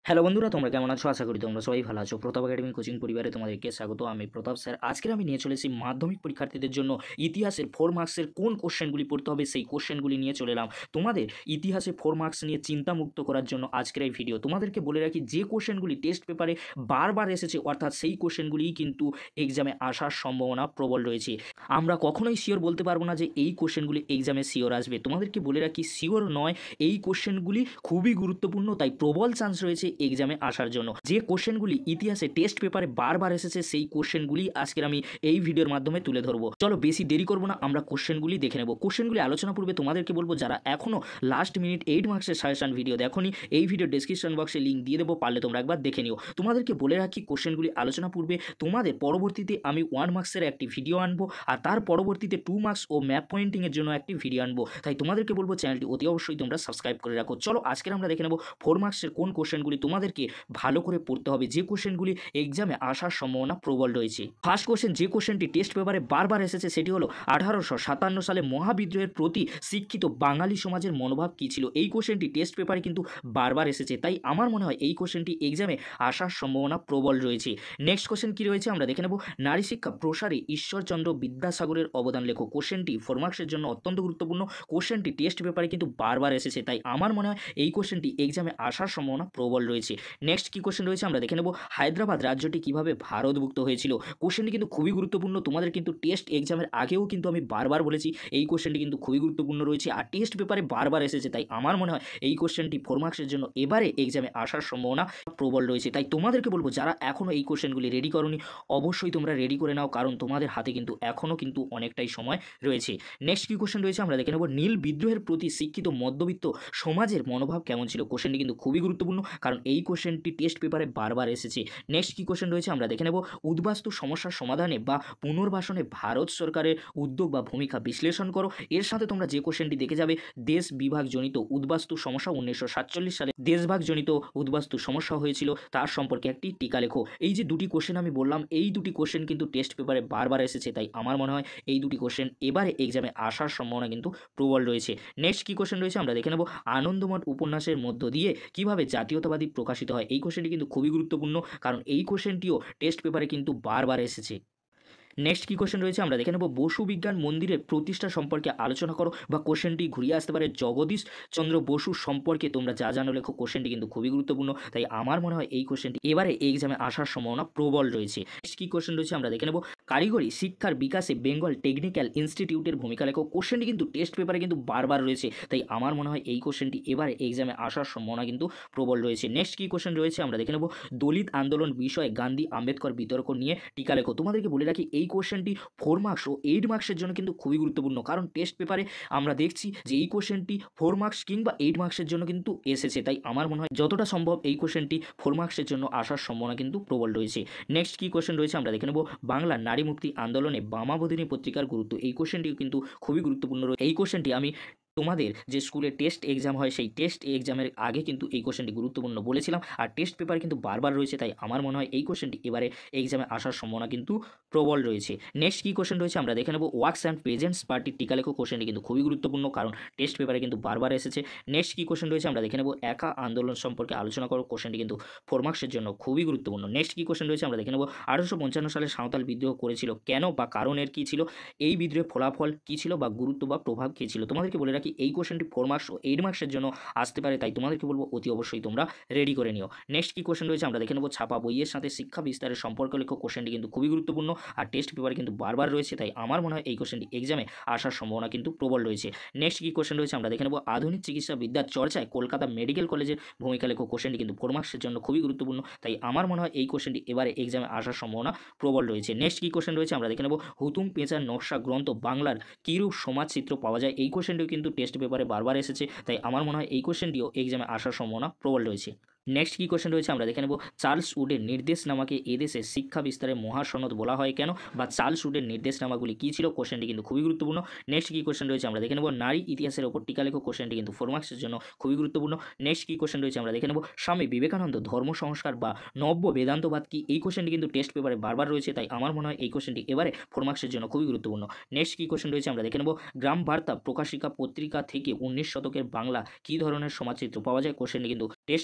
Hello বন্ধুরা, তোমরা কেমন আছো? আশা করি তোমরা সবাই ভালো আছো। প্রতাপ একাডেমি কোচিং পরিবারে তোমাদেরকে স্বাগত। আমি প্রতাপ স্যার। আজকে আমি নিয়ে চলেছি মাধ্যমিক পরীক্ষার্থীদের জন্য ইতিহাসের 4 মার্কসের কোন কোশ্চেনগুলি পড়তে হবে সেই কোশ্চেনগুলি নিয়ে চলে এলাম। তোমাদের ইতিহাসে 4 মার্কস নিয়ে চিন্তামুক্ত করার জন্য আজকের এই ভিডিও। তোমাদেরকে বলে রাখি, যে কোশ্চেনগুলি টেস্ট পেপারে বারবার এসেছে অর্থাৎ সেই কোশ্চেনগুলিই কিন্তু এক্সামে আসার সম্ভাবনা প্রবল রয়েছে। আমরা কখনোই শিওর বলতে পারবো না যে এই কোশ্চেনগুলি এক্সামে শিওর আসবে। তোমাদেরকে বলে রাখি, শিওর নয়, এই কোশ্চেনগুলি খুবই গুরুত্বপূর্ণ, তাই প্রবল চান্স রয়েছে এক্সামে আসার জন্য। যে কোশ্চেনগুলি ইতিহাসে টেস্ট পেপারে বারবার এসেছে সেই কোশ্চেনগুলি আজকের আমি এই ভিডিওর মাধ্যমে তুলে ধরবো। চলো বেশি দেরি করবো না, আমরা কোশ্চেনগুলি দেখে নেব। কোশ্চেনগুলি আলোচনা পূর্বে তোমাদেরকে বলবো, যারা এখনও লাস্ট মিনিট 8 মার্কসের সাজেশন ভিডিও দেখোনি, এই ভিডিও ডেসক্রিপশন বক্সে লিঙ্ক দিয়ে দেবো, পারলে তোমরা একবার দেখে নিও। তোমাদেরকে বলে রাখি, কোশ্চেনগুলি আলোচনা পূর্বে তোমাদের পরবর্তীতে আমি 1 মার্কসের একটি ভিডিও আনবো, আর তার পরবর্তীতে 2 মার্কস ও ম্যাপ পয়েন্টিংয়ের জন্য একটি ভিডিও আনবো। তাই তোমাদেরকে বলবো চ্যানেলটি অতি অবশ্যই তোমরা সাবস্ক্রাইব করে রাখো। চলো আজকের আমরা দেখে নেব 4 মার্কসের কোন কোশ্চেনগুলি তোমাদেরকে ভালো করে পড়তে হবে, যে কোশ্চেনগুলি এক্সামে আসার সম্ভাবনা প্রবল রয়েছে। ফার্স্ট কোশ্চেন, যে কোশ্চেনটি টেস্ট পেপারে বারবার এসেছে সেটি হলো 1857 সালে মহাবিদ্রোহের প্রতি শিক্ষিত বাঙালি সমাজের মনোভাব কী ছিল। এই কোশ্চেনটি টেস্ট পেপারে কিন্তু বারবার এসেছে, তাই আমার মনে হয় এই কোশ্চেনটি এক্সামে আসার সম্ভাবনা প্রবল রয়েছে। নেক্সট কোশ্চেন কী রয়েছে আমরা দেখে নেব, নারী শিক্ষা প্রসারে ঈশ্বরচন্দ্র বিদ্যাসাগরের অবদান লেখো। কোশ্চেনটি 4 মার্কসের জন্য অত্যন্ত গুরুত্বপূর্ণ। কোশ্চেনটি টেস্ট পেপারে কিন্তু বারবার এসেছে, তাই আমার মনে হয় এই কোশ্চেনটি এক্সামে আসার সম্ভাবনা প্রবল রয়েছে। নেক্সট কি কোশ্চেন রয়েছে আমরা দেখে নেব, হায়দ্রাবাদ রাজ্যটি কিভাবে ভারতভুক্ত হয়েছিল। কোশ্চেনটি কিন্তু খুবই গুরুত্বপূর্ণ। তোমাদের কিন্তু টেস্ট এক্সামের আগেও কিন্তু আমি বারবার বলেছি এই কোশ্চেনটি কিন্তু খুবই গুরুত্বপূর্ণ রয়েছে, আর টেস্ট পেপারে বারবার এসেছে, তাই আমার মনে হয় এই কোশ্চেনটি 4 মার্কসের জন্য এবারে এক্সামে আসার সম্ভাবনা প্রবল রয়েছে। তাই তোমাদেরকে বলবো, যারা এখনও এই কোশ্চেনগুলি রেডি করোনি, অবশ্যই তোমরা রেডি করে নাও, কারণ তোমাদের হাতে কিন্তু এখনও কিন্তু অনেকটাই সময় রয়েছে। নেক্সট কি কোশ্চেন রয়েছে আমরা দেখে নেব, নীল বিদ্রোহের প্রতি শিক্ষিত মধ্যবিত্ত সমাজের মনোভাব কেমন ছিল। কোশ্চেনটি কিন্তু খুবই গুরুত্বপূর্ণ, কারণ এই কোশ্চেনটি টেস্ট পেপারে বারবার এসেছে। নেক্সট কি কোশ্চেন রয়েছে আমরা দেখে নেব, উদ্বাস্তু সমস্যার সমাধানে বা পুনর্বাসনে ভারত সরকারের উদ্যোগ বা ভূমিকা বিশ্লেষণ করো। এর সাথে তোমরা যে কোশ্চেনটি দেখে যাবে, দেশ বিভাগজনিত উদ্বাস্তু সমস্যা, 1947 সালে দেশভাগজনিত উদ্বাস্তু সমস্যা হয়েছিল, তার সম্পর্কে একটি টিকা লেখো। এই যে দুটি কোশ্চেন আমি বললাম, এই দুটি কোশ্চেন কিন্তু টেস্ট পেপারে বারবার এসেছে, তাই আমার মনে হয় এই দুটি কোশ্চেন এবারে এক্সামে আসার সম্ভাবনা কিন্তু প্রবল রয়েছে। নেক্সট কি কোশ্চেন রয়েছে আমরা দেখে নেব, আনন্দমঠ উপন্যাসের মধ্য দিয়ে কিভাবে জাতীয়তাবাদী প্রকাশিত হয়। এই কোশ্চেনটি কিন্তু খুবই গুরুত্বপূর্ণ, কারণ এই কোশ্চেনটিও টেস্ট পেপারে কিন্তু বারবার এসেছে। নেক্সট কী কোশ্চেন রয়েছে আমরা দেখে নেব, বসু বিজ্ঞান মন্দিরের প্রতিষ্ঠা সম্পর্কে আলোচনা করো, বা কোশ্চেনটি ঘুরিয়ে আসতে পারে জগদীশ চন্দ্র বসু সম্পর্কে তোমরা যা জানো লেখো। কোশ্চেনটি কিন্তু খুবই গুরুত্বপূর্ণ, তাই আমার মনে হয় এই কোশ্চেনটি এবারে এক্সামে আসার সম্ভাবনা প্রবল রয়েছে। নেক্সট কী কোশ্চেন রয়েছে আমরা দেখে নেব, কারিগরি শিক্ষার বিকাশে বেঙ্গল টেকনিক্যাল ইনস্টিটিউটের ভূমিকা লেখো। কোশ্চেনটি কিন্তু টেস্ট পেপারে কিন্তু বারবার রয়েছে, তাই আমার মনে হয় এই কোশ্চেনটি এবারে এক্সামে আসার সম্ভাবনা কিন্তু প্রবল রয়েছে। নেক্সট কী কোশ্চেন রয়েছে আমরা দেখে নেব, দলিত আন্দোলন বিষয়ে গান্ধী আম্বেদকর বিতর্ক নিয়ে টিকা লেখো। তোমাদেরকে বলে রাখি, এই কোশ্চেনটি 4 মার্কস ও 8 মার্কসের জন্য কিন্তু খুবই গুরুত্বপূর্ণ, কারণ টেস্ট পেপারে আমরা দেখছি যে এই কোশ্চেনটি 4 মার্কস কিংবা 8 মার্কসের জন্য কিন্তু এসেছে, তাই আমার মনে হয় যতটা সম্ভব এই কোশ্চেনটি 4 মার্কসের জন্য আসার সম্ভাবনা কিন্তু প্রবল রয়েছে। নেক্সট কি কোশ্চেন রয়েছে আমরা দেখে নেব, বাংলা নারী মুক্তি আন্দোলনে বামাবোধিনী পত্রিকার গুরুত্ব। এই কোশ্চেনটিও কিন্তু খুবই গুরুত্বপূর্ণ রয়েছে। এই কোশ্চেনটি আমি তোমাদের যে স্কুলে টেস্ট এক্সাম হয় সেই টেস্ট এক্সামের আগে কিন্তু এই কোশ্চেনটি গুরুত্বপূর্ণ বলেছিলাম, আর টেস্ট পেপার কিন্তু বারবার রয়েছে, তাই আমার মনে হয় এই কোশ্চেনটি এবারে এক্সামে আসার সম্ভাবনা কিন্তু প্রবল রয়েছে। নেক্সট কী কোশ্চেন রয়েছে আমরা দেখে নেব, ওয়ার্কস অ্যান্ড প্রেজেন্টস পার্টির টিকা লেখো। কোশ্চেনটি কিন্তু খুবই গুরুত্বপূর্ণ, কারণ টেস্ট পেপারে কিন্তু বারবার এসেছে। নেক্সট কী কোশ্চেন রয়েছে আমরা দেখে নেব, একা আন্দোলন সম্পর্কে আলোচনা করো। কোশ্চেনটি কিন্তু 4 মার্কসের জন্য খুবই গুরুত্বপূর্ণ। নেক্সট কী কোশ্চেন রয়েছে আমরা দেখে নেব, 1855 সালে সাঁওতাল বিদ্রোহ করেছিল কেন বা কারণের কী ছিল। এই বিদ্রোহের ফলাফল কী ছিল বা গুরুত্ব বা প্রভাব কী ছিল। তোমাদেরকে বলে রাখি, এই কোশ্চেনটি 4 মার্কস ও 8 মার্কসের জন্য আসতে পারে, তাই তোমাদেরকে বলবো অতি অবশ্যই তোমরা রেডি করে নিও। নেক্সট কী কোশ্চেন রয়েছে আমরা দেখে নেব, ছাপা বইয়ের সাথে শিক্ষা বিস্তারের সম্পর্ক লেখো। কোশ্চেনটি কিন্তু খুবই গুরুত্বপূর্ণ, আর টেস্ট পেপারে কিন্তু বারবার রয়েছে, তাই আমার মনে হয় এই কোশ্চেনটি এক্সামে আসার সম্ভাবনা কিন্তু প্রবল রয়েছে। নেক্সট কী কোশ্চেন রয়েছে আমরা দেখে নেব, আধুনিক চিকিৎসা বিদ্যার চর্চায় কলকাতা মেডিকেল কলেজের ভূমিকা লেখো। কোশ্চেনটি কিন্তু 4 মার্কসের জন্য খুবই গুরুত্বপূর্ণ, তাই আমার মনে হয় এই কোশ্চেনটি এবারে এক্সামে আসার সম্ভাবনা প্রবল রয়েছে। নেক্সট কী কোশ্চেন রয়েছে আমরা দেখে নেব, হুতুম পেঁচার নকশা গ্রন্থ বাংলার কীরূপ সমাজ চিত্র পাওয়া যায়। এই কোশ্চেনটিও কিন্তু টেস্ট পেপারে বারবার এসেছে, তাই আমার মনে হয় এই কোশ্চেনটিও এক্সামে আসার সম্ভাবনা প্রবল রয়েছে। নেক্সট কী কোশ্চেন রয়েছে আমরা দেখে নেব, চার্লস উডের নির্দেশনামাকে এদেশে শিক্ষা বিস্তারের মহাসনদ বলা হয় কেন, বা চার্লস উডের নির্দেশনামাগুলি কী ছিল। কোশ্চেনটি কিন্তু খুবই গুরুত্বপূর্ণ। নেক্সট কী কোশ্চেন রয়েছে আমরা দেখে নেব, নারী ইতিহাসের ওপর টিকা লেখো। কোশ্চেনটি কিন্তু 4 মার্কসের জন্য খুবই গুরুত্বপূর্ণ। নেক্সট কী কোশ্চেন রয়েছে আমরা দেখে নেব, স্বামী বিবেকানন্দ ধর্ম সংস্কার বা নব্য বেদান্তবাদ কি। এই কোশ্চেনটি কিন্তু টেস্ট পেপারে বারবার রয়েছে, তাই আমার মনে হয় এই কোশ্চেনটি এবারে 4 মার্কসের জন্য খুবই গুরুত্বপূর্ণ। নেক্সট কী কোশ্চেন রয়েছে আমরা দেখে নেব, গ্রাম বার্তা প্রকাশিকা পত্রিকা থেকে 19 শতকের বাংলা কী ধরনের সমাজচিত্র পাওয়া যায়। কোশ্চেনটি কিন্তু টেস্ট পেপারে বারবার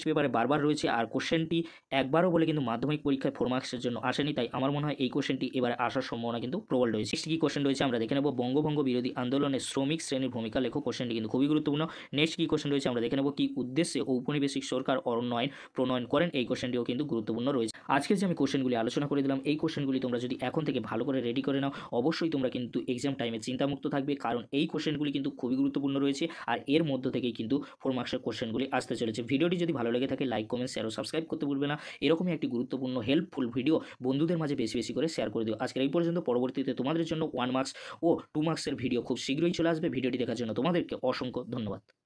বারবার রয়েছে, আর কোশ্চেনটি একবারও বলে কিন্তু মাধ্যমিক পরীক্ষায় 4 মার্কসের জন্য আসেনি, তাই আমার মনে হয় এই কোশ্চেনটি এবারে আসার সম্ভাবনা কিন্তু প্রবল রয়েছে। নেক্সট কী কোশ্চেন রয়েছে আমরা দেখে নেব, বঙ্গভঙ্গ বিরোধী আন্দোলনে শ্রমিক শ্রেণীর ভূমিকা লেখো। কোশ্চেনটি কিন্তু খুবই গুরুত্বপূর্ণ। নেক্সট কী কোশ্চেন রয়েছে আমরা দেখে নেব, কী উদ্দেশ্যে ঔপনিবেশিক সরকার প্রণয়ন করেন, এই কোশ্চেনটিও কিন্তু গুরুত্বপূর্ণ রয়েছে। আজকে যে আমি কোশ্চেনগুলি আলোচনা করে দিলাম, এই কোশ্চেনগুলি তোমরা যদি এখন থেকে ভালো করে রেডি করে নাও, অবশ্যই তোমরা কিন্তু এক্সাম টাইমে চিন্তামুক্ত থাকবে, কারণ এই কোশ্চেনগুলি কিন্তু খুবই গুরুত্বপূর্ণ রয়েছে, আর এর মধ্য থেকেই কিন্তু 4 মার্কসের কোশ্চেনগুলি আসতে চলেছে। ভিডিওটি যদি ভালো লেগে থাকে লাইক, কমেন্ট, শেয়ার ও সাবস্ক্রাইব করতে ভুলবে না। এরকমই একটি গুরুত্বপূর্ণ হেল্পফুল ভিডিও বন্ধুদের মাঝে বেশি বেশি করে শেয়ার করে দিও। আজকের এই পর্যন্ত। পরবর্তীতে তোমাদের জন্য 1 মার্কস ও 2 মার্কসের ভিডিও খুব শীঘ্রই চলে আসবে। ভিডিওটি দেখার জন্য তোমাদেরকে অসংখ্য ধন্যবাদ।